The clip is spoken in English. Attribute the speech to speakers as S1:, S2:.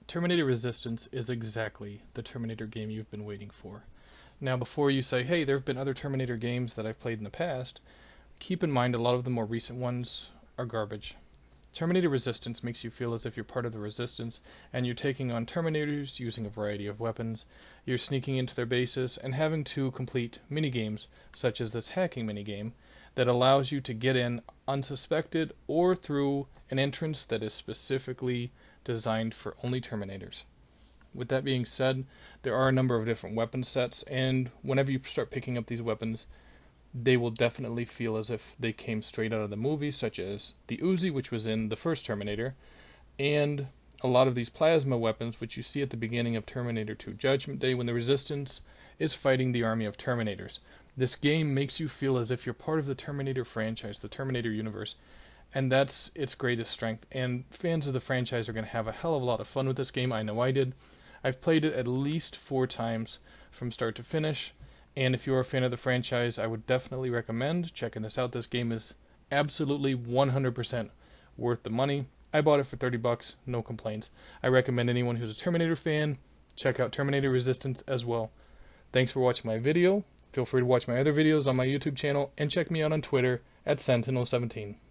S1: Terminator Resistance is exactly the Terminator game you've been waiting for. Now, before you say, hey, there have been other Terminator games that I've played in the past, keep in mind a lot of the more recent ones are garbage. Terminator Resistance makes you feel as if you're part of the Resistance, and you're taking on Terminators using a variety of weapons. You're sneaking into their bases and having to complete minigames, such as this hacking minigame, that allows you to get in unsuspected or through an entrance that is specifically designed for only Terminators. With that being said, there are a number of different weapon sets, and whenever you start picking up these weapons, they will definitely feel as if they came straight out of the movie, such as the Uzi, which was in the first Terminator, and a lot of these plasma weapons, which you see at the beginning of Terminator 2 Judgment Day when the Resistance is fighting the army of Terminators. This game makes you feel as if you're part of the Terminator franchise, the Terminator universe, and that's its greatest strength, and fans of the franchise are going to have a hell of a lot of fun with this game. I know I did. I've played it at least 4 times from start to finish, and if you're a fan of the franchise, I would definitely recommend checking this out. This game is absolutely 100% worth the money. I bought it for $30, no complaints. I recommend anyone who's a Terminator fan check out Terminator Resistance as well. Thanks for watching my video. Feel free to watch my other videos on my YouTube channel and check me out on Twitter at Sentinel17.